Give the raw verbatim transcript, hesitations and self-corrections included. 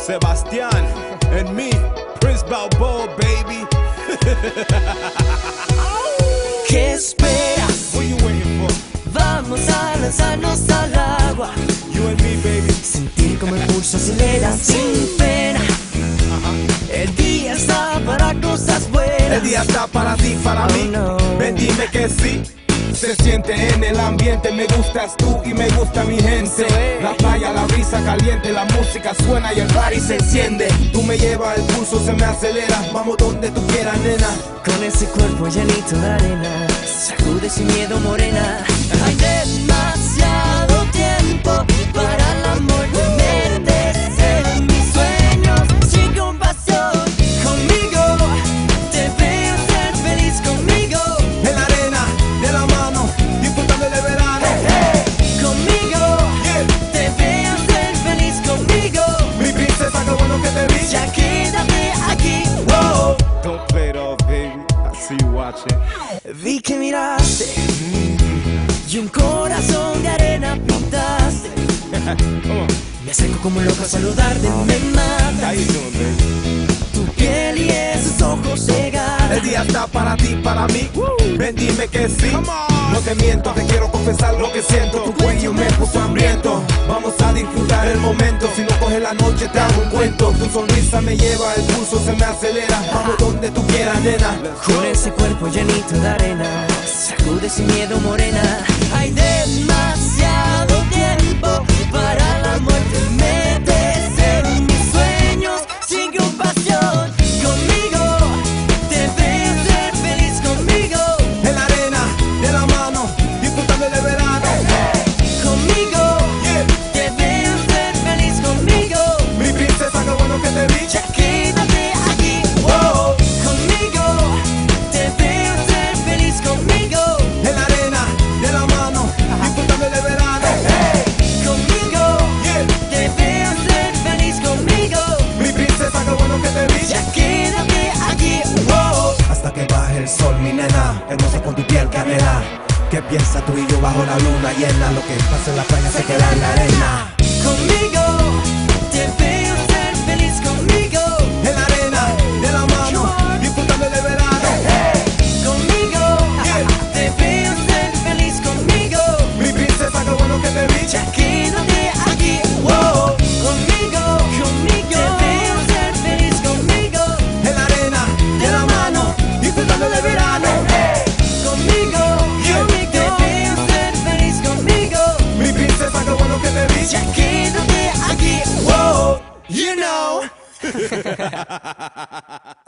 Sebastián, and me, Prince Balboa, baby. ¿Qué esperas? What you waiting for? Vamos a lanzarnos al agua. You and me, baby. Sentir como el pulso acelera sin pena. El día está para cosas buenas. El día está para ti, para Oh, mí. no. Ven, dime que sí. Se siente en el ambiente, me gustas tú y me gusta mi gente. Eso es. La playa, la brisa caliente, la música suena y el party se enciende. Tú me llevas, el pulso se me acelera. Vamos donde tú quieras, nena. Con ese cuerpo llenito de arena, sacude sin miedo, morena. Hay demasiado tiempo para el amor. Te metes en mis sueños sin compasión. Conmigo te veo ser feliz conmigo. En la arena, de la mano, disfrutando el verano. Conmigo Yeah. te veo ser feliz conmigo. Mi princesa, qué bueno que te vi. Ya quédate aquí. Whoa. Don't fade off, baby. I see you watching. Vi que miraste y un corazón de arena pintaste. Come on. Me acerco como loco a saludarte, me How mata you doing, baby? tu piel y esos ojos El cegados. día está para ti, para mí. Ven, dime que sí. No te miento, te quiero confesar lo que siento. Tu cuello me puso hambriento. Vamos a disfrutar el momento. Si no coges la noche, te hago un cuento. Tu sonrisa me lleva, el pulso se me acelera. Vamos donde tú quieras, nena. Con ese cuerpo llenito de arena, sacude sin miedo, morena. Hay demasiado tiempo para el amor. Te metes en mis sueños sin compasión. Conmigo te veo ser feliz conmigo. En la arena, de la mano, disfrutando el verano. Conmigo Yeah. te veo ser feliz conmigo. Mi princesa, qué bueno que te vi. Ya quédate aquí. Whoa. Conmigo te veo ser feliz conmigo. En la arena, de la mano, disfrutando el verano. Conmigo Yeah. te veo ser feliz conmigo. Mi princesa, qué bueno que te vi. Ya quédate aquí. Whoa. Hasta que baje el sol, mi nena, hermosa con tu piel canela. ¿Qué piensas tú y yo bajo la luna llena? Lo que pasa en la playa se queda en la arena. Conmigo te veo ser feliz conmigo. En la arena, de la mano, disfrutando el verano. Conmigo Yeah. te veo ser feliz conmigo. Mi princesa, qué bueno que te vi. Ya quédate aquí. Whoa. Conmigo, conmigo te veo ser feliz conmigo. En la arena, de la mano, disfrutando el verano. Conmigo, Yeah. conmigo te veo ser feliz conmigo. Mi princesa, qué bueno que te vi. Ya quédate aquí. Whoa. You know.